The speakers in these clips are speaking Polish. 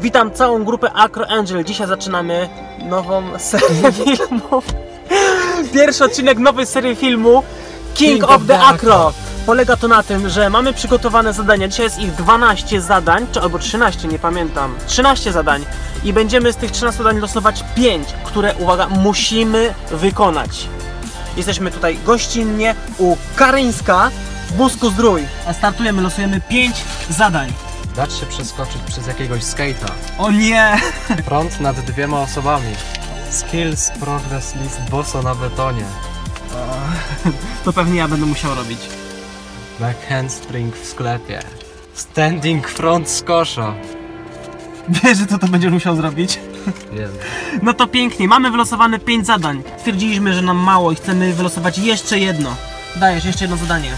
Witam całą grupę Acro Angel. Dzisiaj zaczynamy nową serię filmów. Pierwszy odcinek nowej serii filmu King of the Acro. Polega to na tym, że mamy przygotowane zadania. Dzisiaj jest ich 12 zadań, albo 13, nie pamiętam. 13 zadań. I będziemy z tych 13 zadań losować 5, które, uwaga, musimy wykonać. Jesteśmy tutaj gościnnie u Karyńska w Busku-Zdrój. A startujemy, losujemy 5 zadań. Dać się przeskoczyć przez jakiegoś skate'a. O nie! Front nad 2 osobami. Skills progress list boso na betonie. To pewnie ja będę musiał robić. Back handspring w sklepie. Standing front z kosza. Wiesz, że to będziesz musiał zrobić? Wiem. No to pięknie, mamy wylosowane 5 zadań. Stwierdziliśmy, że nam mało i chcemy wylosować jeszcze jedno. Dajesz jeszcze jedno zadanie.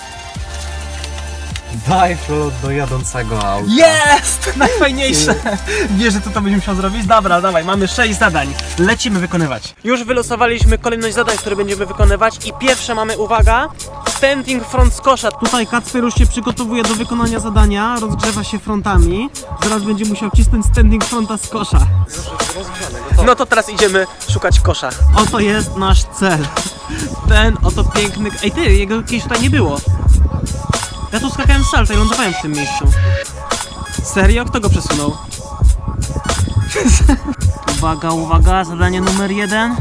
Dive roll do jadącego auta. Jest! Najfajniejsze! Wiesz, że to będziesz musiał zrobić? Dobra, dawaj, mamy 6 zadań. Lecimy wykonywać. Już wylosowaliśmy kolejność zadań, które będziemy wykonywać i pierwsze mamy, uwaga, standing front z kosza. Tutaj Kacper już się przygotowuje do wykonania zadania, rozgrzewa się frontami. Zaraz będzie musiał cisnąć standing fronta z kosza. No to teraz idziemy szukać kosza. Oto jest nasz cel. Ten oto piękny... Ej ty, jego kiedyś tutaj nie było. Ja tu skakałem z salta i lądowałem w tym miejscu. Serio? Kto go przesunął? Uwaga, uwaga, zadanie numer 1.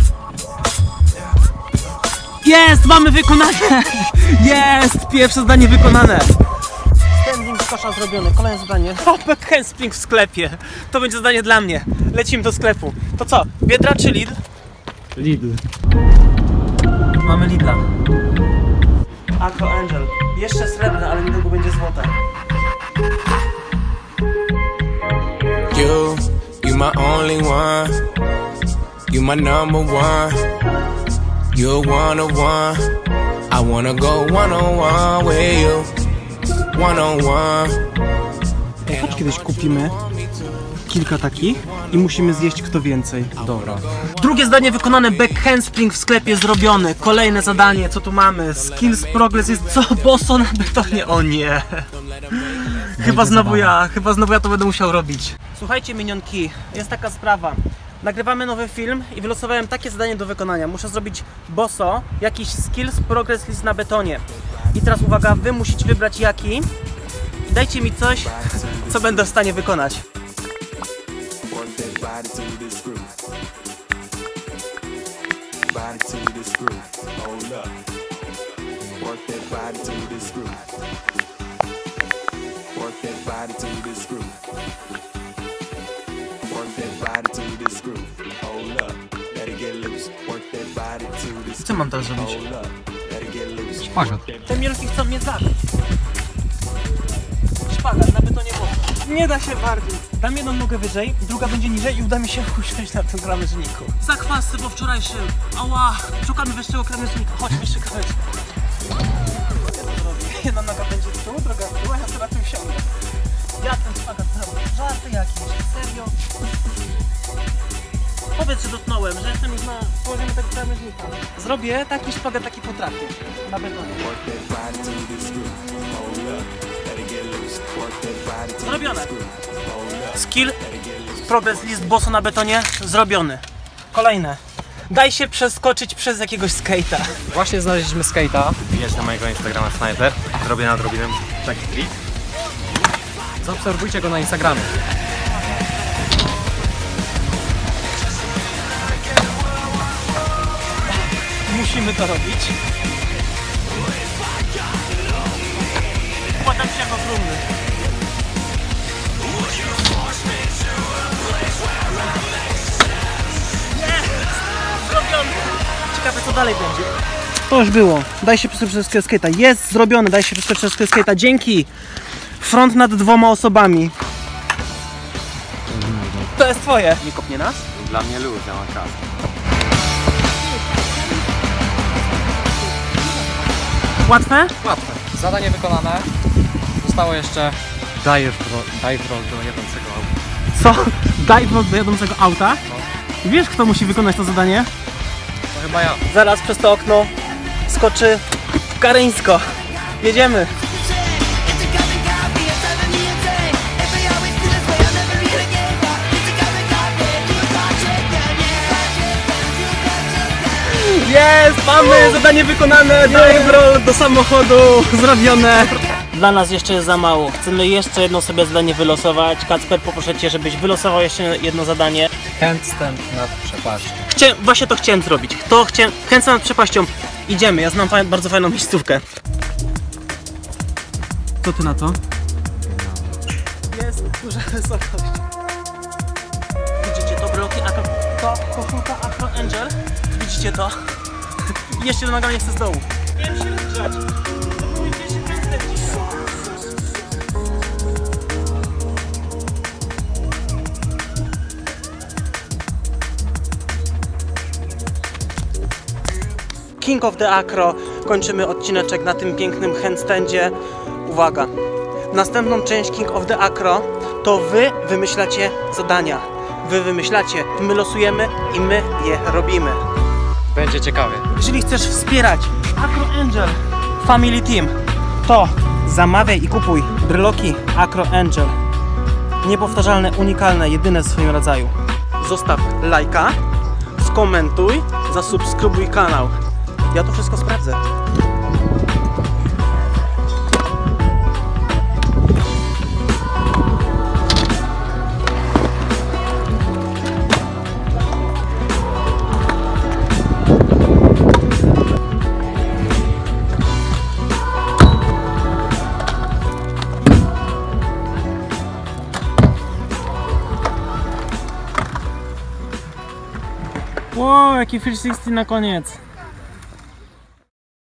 Jest! Mamy wykonane! Jest! Pierwsze zadanie wykonane! Standing z kosza zrobione, kolejne zadanie. Back handspring w sklepie. To będzie zadanie dla mnie. Lecimy do sklepu. To co? Biedra czy Lidl? Lidl. Mamy Lidla. Acro Angel. Jeszcze srebrne, ale niedługo będzie złote. You my only one. You my number one. You're one on one. I wanna go one on one with you. One on one. Chodź kiedyś kupimy kilka takich i musimy zjeść kto więcej. Dobra. Drugie zadanie wykonane, back handspring w sklepie zrobiony. Kolejne zadanie, co tu mamy? Skills progress jest co? Boso na betonie. O nie. Chyba znowu ja to będę musiał robić. Słuchajcie minionki, jest taka sprawa. Nagrywamy nowy film i wylosowałem takie zadanie do wykonania. Muszę zrobić boso, jakiś skills progress list na betonie. I teraz uwaga, wy musicie wybrać jaki. I dajcie mi coś, co będę w stanie wykonać. Co mam teraz zrobić? Szpagat. Te mielki chcą mnie zabić. Szpagat na betonie boso. Nie da się bardziej. Dam jedną nogę wyżej, druga będzie niżej i uda mi się usiąść na tym krawężniku. Zakwasy po wczorajszym. Ała! Szukamy wyższego krawężnika. Chodź, wyższy krawężnik. Jedna noga będzie w dół, druga w dół, a ja sobie na tym siądę. Ja ten szpagat zrobię. Żarty jakieś. Serio? Powiedz, że dotknąłem, że jestem już na poziomie tego krawężnika. Zrobię taki szpagat, taki potrafię. Na betonie. Zrobione. Skill progress list boso na betonie zrobiony. Kolejne. Daj się przeskoczyć przez jakiegoś skate'a. Właśnie znaleźliśmy skate'a. Wbijać na mojego Instagrama Sniper. Zrobię nadrobinę taki trik. Zaobserwujcie go na Instagramie. Musimy to robić. Wkładam się jako trumny. Zrobiony! Ciekawe co dalej będzie. To już było. Daj się przeskoczyć przez skate'a. Jest zrobione. Daj się przeskoczyć przez skate'a. Dzięki. Front nad 2 osobami. To jest twoje. Nie kopnie nas? Dla mnie luz, ja mam kask. Łatwe? Łatwe. Zadanie wykonane. Zostało jeszcze dive roll do jadącego auta. Co? Dive do jadącego auta? Wiesz, kto musi wykonać to zadanie? To chyba ja. Zaraz przez to okno skoczy Karyńsko. Jedziemy. Jest! Mamy zadanie wykonane! Dive roll do samochodu zrobione! Dla nas jeszcze jest za mało. Chcemy jeszcze jedno sobie zadanie wylosować. Kacper, poproszę Cię, żebyś wylosował jeszcze jedno zadanie. Handstand nad przepaścią. Właśnie to chciałem zrobić. Chęcę nad przepaścią. Idziemy, ja znam bardzo fajną miejscówkę. Co Ty na to? Jest duża wysokość. Widzicie to, bloki, to koszulka Acro Angel. Widzicie to? I jeszcze domaganie chcę z dołu. Wiem się rozgrzać. King of the Acro. Kończymy odcineczek na tym pięknym handstandzie. Uwaga! Następną część King of the Acro to Wy wymyślacie zadania. Wy wymyślacie, my losujemy i my je robimy. Będzie ciekawie. Jeżeli chcesz wspierać Acro Angel Family Team, to zamawiaj i kupuj bryloki Acro Angel. Niepowtarzalne, unikalne, jedyne w swoim rodzaju. Zostaw lajka, skomentuj, zasubskrybuj kanał. Ja to wszystko sprawdzę. Wow, jaki 360 na koniec.